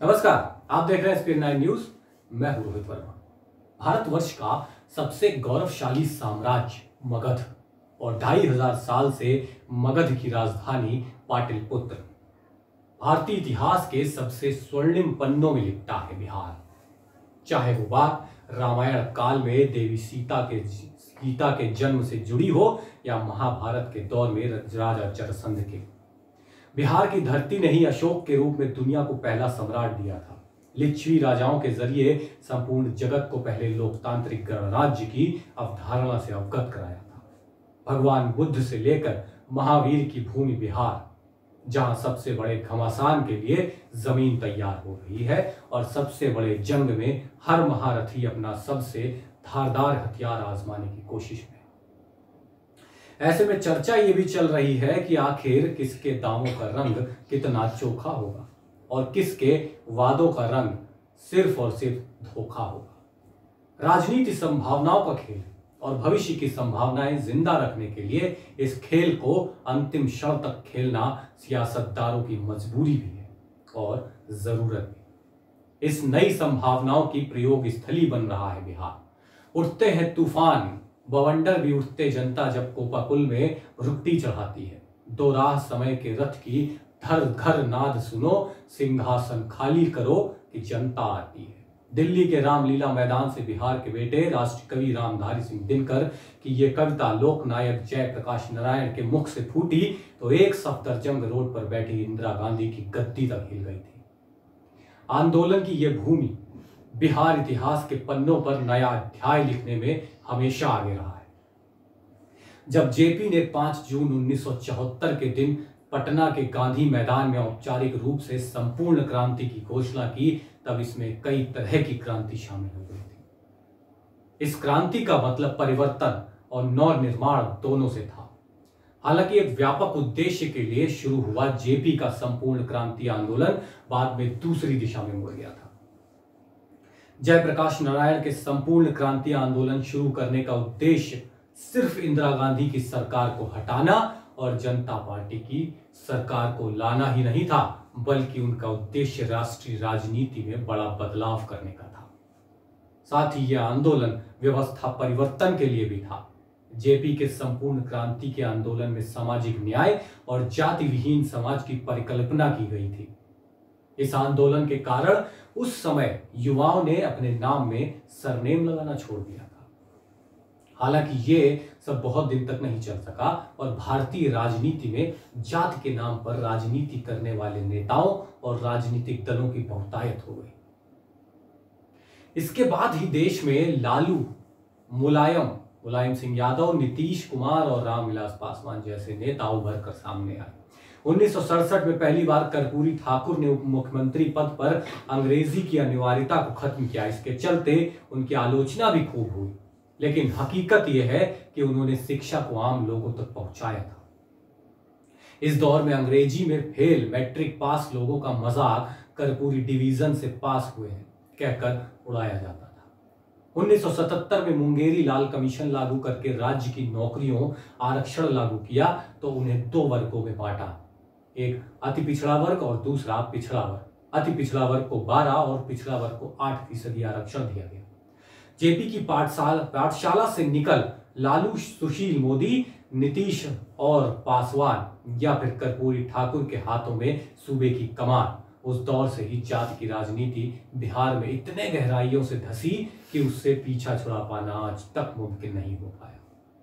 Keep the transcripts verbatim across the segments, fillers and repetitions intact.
नमस्कार, आप देख रहे हैं स्पीड नाइन न्यूज। मैं हूं रोहित वर्मा। भारतवर्ष का सबसे गौरवशाली साम्राज्य मगध और ढाई हजार साल से मगध की राजधानी पाटलिपुत्र भारतीय इतिहास के सबसे स्वर्णिम पन्नों में लिपटा है बिहार। चाहे वो बात रामायण काल में देवी सीता के सीता के जन्म से जुड़ी हो या महाभारत के दौर में राजा जरासंध के, बिहार की धरती ने ही अशोक के रूप में दुनिया को पहला सम्राट दिया था। लिच्छवी राजाओं के जरिए संपूर्ण जगत को पहले लोकतांत्रिक गणराज्य की अवधारणा से अवगत कराया था। भगवान बुद्ध से लेकर महावीर की भूमि बिहार, जहां सबसे बड़े घमासान के लिए जमीन तैयार हो रही है और सबसे बड़े जंग में हर महारथी अपना सबसे धारदार हथियार आजमाने की कोशिश में। ऐसे में चर्चा ये भी चल रही है कि आखिर किसके दांवों का रंग कितना चोखा होगा और किसके वादों का रंग सिर्फ और सिर्फ धोखा होगा। राजनीति संभावनाओं का खेल और भविष्य की संभावनाएं जिंदा रखने के लिए इस खेल को अंतिम क्षण तक खेलना सियासतदारों की मजबूरी भी है और जरूरत भी। इस नई संभावनाओं की प्रयोग स्थली बन रहा है बिहार। उठते हैं तूफान, बवंडर भी उठते जनता जब कोपाकुल में रुकती चढ़ाती है। दो राह समय के रथ की धर घर नाद सुनो, सिंहासन खाली करो कि जनता आती है। दिल्ली के रामलीला मैदान से बिहार के बेटे राष्ट्र कवि रामधारी सिंह दिनकर की ये कविता लोकनायक जयप्रकाश नारायण के मुख से फूटी तो एक सफदरजंग रोड पर बैठी इंदिरा गांधी की गद्दी तक हिल गई थी। आंदोलन की ये भूमि बिहार इतिहास के पन्नों पर नया अध्याय लिखने में हमेशा आगे रहा है। जब जेपी ने पांच जून उन्नीस सौ चौहत्तर के दिन पटना के गांधी मैदान में औपचारिक रूप से संपूर्ण क्रांति की घोषणा की, तब इसमें कई तरह की क्रांति शामिल हो गई थी। इस क्रांति का मतलब परिवर्तन और नव निर्माण दोनों से था। हालांकि एक व्यापक उद्देश्य के लिए शुरू हुआ जेपी का संपूर्ण क्रांति आंदोलन बाद में दूसरी दिशा में मुड़ गया था। जयप्रकाश नारायण के संपूर्ण क्रांति आंदोलन शुरू करने का उद्देश्य सिर्फ इंदिरा गांधी की सरकार को हटाना और जनता पार्टी की सरकार को लाना ही नहीं था, बल्कि उनका उद्देश्य राष्ट्रीय राजनीति में बड़ा बदलाव करने का था। साथ ही यह आंदोलन व्यवस्था परिवर्तन के लिए भी था। जेपी के संपूर्ण क्रांति के आंदोलन में सामाजिक न्याय और जाति विहीन समाज की परिकल्पना की गई थी। इस आंदोलन के कारण उस समय युवाओं ने अपने नाम में सरनेम लगाना छोड़ दिया था। हालांकि ये सब बहुत दिन तक नहीं चल सका और भारतीय राजनीति में जाति के नाम पर राजनीति करने वाले नेताओं और राजनीतिक दलों की बहुतायत हो गई। इसके बाद ही देश में लालू, मुलायम मुलायम सिंह यादव, नीतीश कुमार और रामविलास पासवान जैसे नेता उभर कर सामने आए। उन्नीस सौ सड़सठ में पहली बार कर्पूरी ठाकुर ने उप मुख्यमंत्री पद पर अंग्रेजी की अनिवार्यता को खत्म किया। इसके चलते उनकी आलोचना भी खूब हुई, लेकिन हकीकत यह है कि उन्होंने शिक्षा को आम लोगों तक पहुंचाया था। इस दौर में अंग्रेजी में फेल मैट्रिक पास लोगों का मजाक कर्पूरी डिवीजन से पास हुए हैं कहकर उड़ाया जाता था। उन्नीस सौ सतहत्तर में मुंगेरी लाल कमीशन लागू करके राज्य की नौकरियों आरक्षण लागू किया तो उन्हें दो वर्गों में बांटा, एक अति पिछड़ा वर्ग और दूसरा पिछड़ा वर्ग। अति पिछड़ा वर्ग को बारह और पिछड़ा वर्ग को आठ फीसदी आरक्षण दिया गया। जेपी की पाठशाला पाठशाला से निकल लालू, सुशील मोदी, नीतीश और पासवान या फिर कर्पूरी ठाकुर के हाथों में सूबे की कमान। उस दौर से ही जाति की राजनीति बिहार में इतने गहराइयों से धसी कि उससे पीछा छुड़ा पाना आज तक मुमकिन नहीं हो पाया।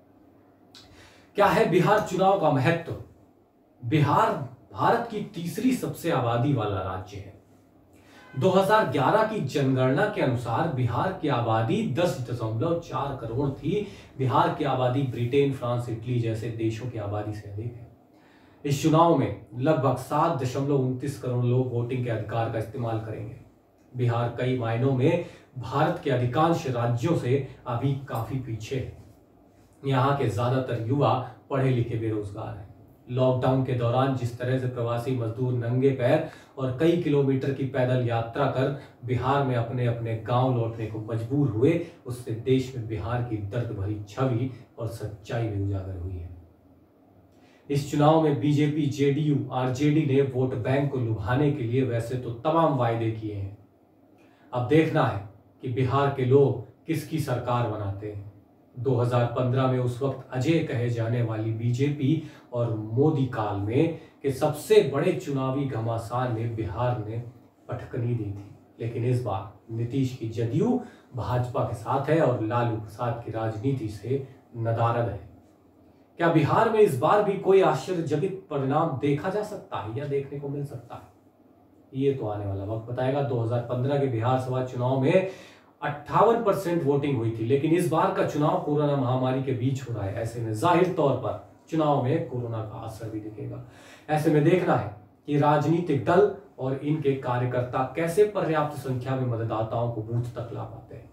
क्या है बिहार चुनाव का महत्व? बिहार भारत की तीसरी सबसे आबादी वाला राज्य है। दो हज़ार ग्यारह की जनगणना के अनुसार बिहार की आबादी दस दशमलव चार करोड़ थी। बिहार की आबादी ब्रिटेन, फ्रांस, इटली जैसे देशों की आबादी से अधिक है। इस चुनाव में लगभग सात दशमलव उनतीस करोड़ लोग वोटिंग के अधिकार का इस्तेमाल करेंगे। बिहार कई मायनों में भारत के अधिकांश राज्यों से अभी काफी पीछे है। यहाँ के ज्यादातर युवा पढ़े लिखे बेरोजगार हैं। लॉकडाउन के दौरान जिस तरह से प्रवासी मजदूर नंगे पैर और कई किलोमीटर की पैदल यात्रा कर बिहार में अपने अपने गांव लौटने को मजबूर हुए, उससे देश में बिहार की दर्द भरी छवि और सच्चाई भी उजागर हुई है। इस चुनाव में बीजेपी, जेडीयू, आरजेडी ने वोट बैंक को लुभाने के लिए वैसे तो तमाम वायदे किए हैं। अब देखना है कि बिहार के लोग किसकी सरकार बनाते हैं। दो हज़ार पंद्रह में उस वक्त अजय कहे जाने वाली बीजेपी और मोदी काल में के सबसे बड़े चुनावी घमासान में बिहार ने पटकनी दी थी, लेकिन इस बार नीतीश की जदयू भाजपा के साथ है और लालू प्रसाद की राजनीति से नदारद है। क्या बिहार में इस बार भी कोई आश्चर्यजनक परिणाम देखा जा सकता है या देखने को मिल सकता है? ये तो आने वाला वक्त बताएगा। दो हज़ार पंद्रह के बिहार सभा चुनाव में अट्ठावन परसेंट वोटिंग हुई थी, लेकिन इस बार का चुनाव कोरोना महामारी के बीच हो रहा है। ऐसे में जाहिर तौर पर चुनाव में कोरोना का असर भी दिखेगा। ऐसे में देखना है कि राजनीतिक दल और इनके कार्यकर्ता कैसे पर्याप्त संख्या में मतदाताओं को बूथ तक ला पाते हैं।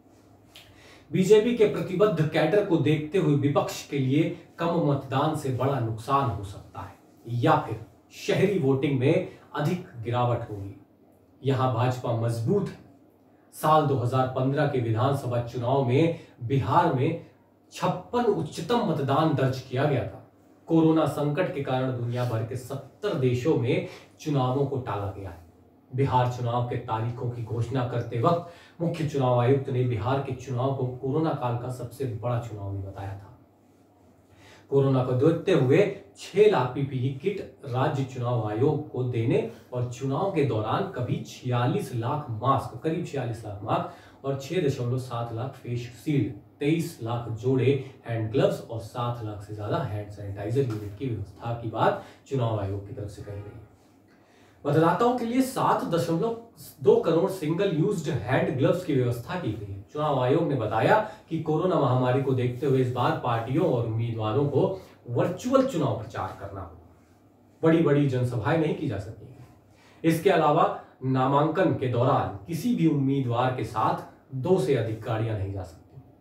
बीजेपी के प्रतिबद्ध कैडर को देखते हुए विपक्ष के लिए कम मतदान से बड़ा नुकसान हो सकता है, या फिर शहरी वोटिंग में अधिक गिरावट होगी। यहां भाजपा मजबूत है। साल दो हज़ार पंद्रह के विधानसभा चुनाव में बिहार में छप्पन उच्चतम मतदान दर्ज किया गया था। कोरोना संकट के कारण दुनिया भर के सत्तर देशों में चुनावों को टाला गया है। बिहार चुनाव के तारीखों की घोषणा करते वक्त मुख्य चुनाव आयुक्त ने बिहार के चुनाव को कोरोना काल का सबसे बड़ा चुनाव भी बताया था। कोरोना को देखते हुए छह लाख पीपीई किट राज्य चुनाव आयोग को देने और चुनाव के दौरान कभी छियालीस लाख मास्क, करीब छियालीस लाख मास्क और छह दशमलव सात लाख फेस शील्ड, तेईस लाख जोड़े हैंड ग्लव्स और सात लाख से ज्यादा हैंड सैनिटाइजर यूनिट की व्यवस्था की बात चुनाव आयोग की तरफ से कही गई। मतदाताओं के लिए सात दशमलव दो crore single used hand gloves की व्यवस्था की गई है। चुनाव आयोग ने बताया कि कोरोना महामारी को देखते हुए इस बार पार्टियों और उम्मीदवारों को वर्चुअल चुनाव प्रचार करना होगा। बड़ी बड़ी जनसभाएं नहीं की जा सकेंगी। इसके अलावा नामांकन के दौरान किसी भी उम्मीदवार के साथ दो से अधिक गाड़ियां नहीं जा सकती।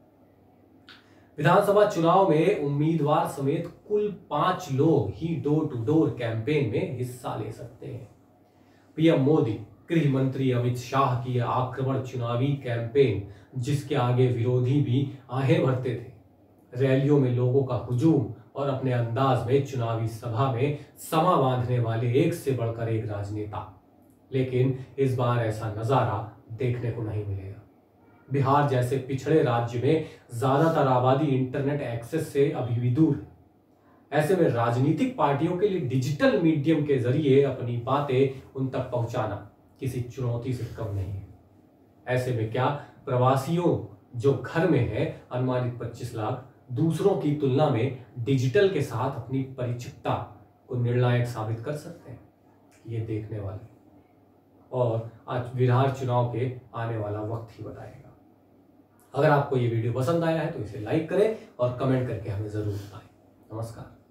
विधानसभा चुनाव में उम्मीदवार समेत कुल पांच लोग ही डोर टू डोर कैंपेन में हिस्सा ले सकते हैं। पीएम मोदी, गृह मंत्री अमित शाह की आक्रमण चुनावी कैंपेन, जिसके आगे विरोधी भी आहें भरते थे। रैलियों में लोगों का हुजूम और अपने अंदाज में चुनावी सभा में समा बांधने वाले एक से बढ़कर एक राजनेता। लेकिन इस बार ऐसा नजारा देखने को नहीं मिलेगा। बिहार जैसे पिछड़े राज्य में ज्यादातर आबादी इंटरनेट एक्सेस से अभी भी दूर है। ऐसे में राजनीतिक पार्टियों के लिए डिजिटल मीडियम के जरिए अपनी बातें उन तक पहुंचाना किसी चुनौती से कम नहीं है। ऐसे में क्या प्रवासियों जो घर में है अनुमानित पच्चीस लाख दूसरों की तुलना में डिजिटल के साथ अपनी परिचितता को निर्णायक साबित कर सकते हैं? ये देखने वाले और आज बिहार चुनाव के आने वाला वक्त ही बताएगा। अगर आपको ये वीडियो पसंद आया है तो इसे लाइक करें और कमेंट करके हमें जरूर बताएं। नमस्कार।